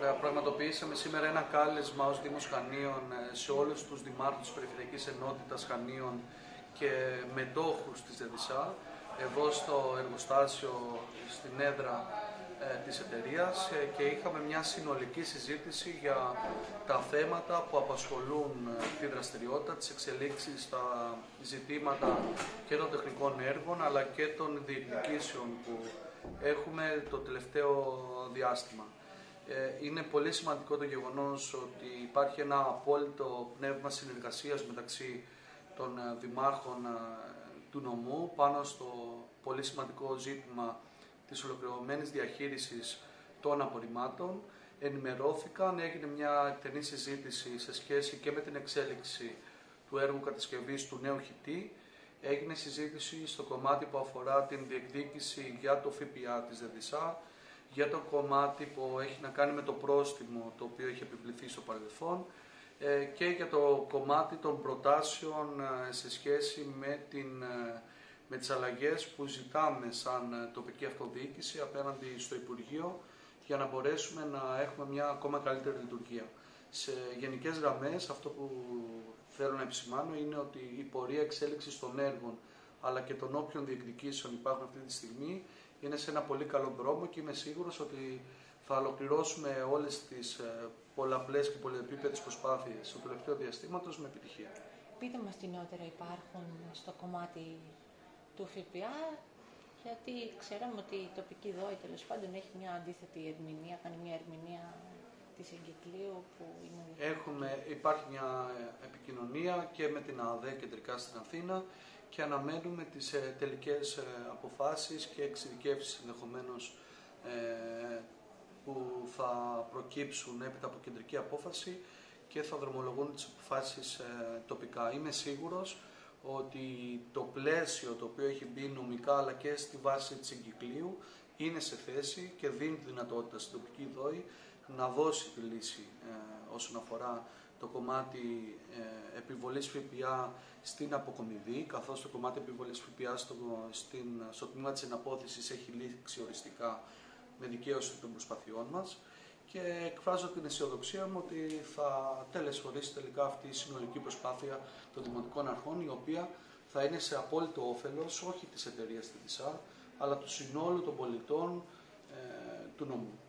Ωραία, πραγματοποιήσαμε σήμερα ένα κάλεσμα ως Δήμος Χανίων σε όλους τους δημάρχους της Περιφερειακής Ενότητας Χανίων και μετόχους της ΔΕΔΙΣΑ, εδώ στο εργοστάσιο, στην έδρα της εταιρείας, και είχαμε μια συνολική συζήτηση για τα θέματα που απασχολούν τη δραστηριότητα, τις εξελίξεις στα ζητήματα και των τεχνικών έργων αλλά και των διεκδικήσεων που έχουμε το τελευταίο διάστημα. Είναι πολύ σημαντικό το γεγονός ότι υπάρχει ένα απόλυτο πνεύμα συνεργασίας μεταξύ των δημάρχων του νομού πάνω στο πολύ σημαντικό ζήτημα της ολοκληρωμένης διαχείρισης των απορριμμάτων. Ενημερώθηκαν, έγινε μια εκτενή συζήτηση σε σχέση και με την εξέλιξη του έργου κατασκευής του νέου χιτή. Έγινε συζήτηση στο κομμάτι που αφορά την διεκδίκηση για το ΦΠΑ της ΔΕΔΙΣΑ, για το κομμάτι που έχει να κάνει με το πρόστιμο το οποίο έχει επιβληθεί στο παρελθόν και για το κομμάτι των προτάσεων σε σχέση με τις αλλαγές που ζητάμε σαν τοπική αυτοδιοίκηση απέναντι στο Υπουργείο για να μπορέσουμε να έχουμε μια ακόμα καλύτερη λειτουργία. Σε γενικές γραμμές αυτό που θέλω να επισημάνω είναι ότι η πορεία εξέλιξης των έργων αλλά και των όποιων διεκδικήσεων υπάρχουν αυτή τη στιγμή είναι σε ένα πολύ καλό δρόμο και είμαι σίγουρος ότι θα ολοκληρώσουμε όλες τις πολλαπλές και πολυεπίπεδες προσπάθειες του τελευταίου διαστήματος με επιτυχία. Πείτε μας τι νεότερα υπάρχουν στο κομμάτι του ΦΠΑ, γιατί ξέραμε ότι η τοπική ΔΟΗ τέλος πάντων έχει μια αντίθετη ερμηνεία, κάνει μια ερμηνεία της εγκυκλίου που είναι... Υπάρχει μια επικοινωνία και με την ΑΔΕ κεντρικά στην Αθήνα και αναμένουμε τις τελικές αποφάσεις και εξειδικεύσεις ενδεχομένως που θα προκύψουν έπειτα από κεντρική απόφαση και θα δρομολογούν τις αποφάσεις τοπικά. Είμαι σίγουρος ότι το πλαίσιο το οποίο έχει μπει νομικά αλλά και στη βάση της εγκυκλίου είναι σε θέση και δίνει τη δυνατότητα στην τοπική ΔΟΗ να δώσει τη λύση όσον αφορά το κομμάτι επιβολής ΦΠΑ στην αποκομιδή, καθώς το κομμάτι επιβολής ΦΠΑ στο τμήμα της εναπόθεσης έχει λήξει οριστικά με δικαίωση των προσπαθειών μας και εκφράζω την αισιοδοξία μου ότι θα τελεσφορήσει τελικά αυτή η συνολική προσπάθεια των δημοτικών αρχών, η οποία θα είναι σε απόλυτο όφελος όχι της εταιρείας ΔΕΔΙΣΑ, αλλά του συνόλου των πολιτών του νομού.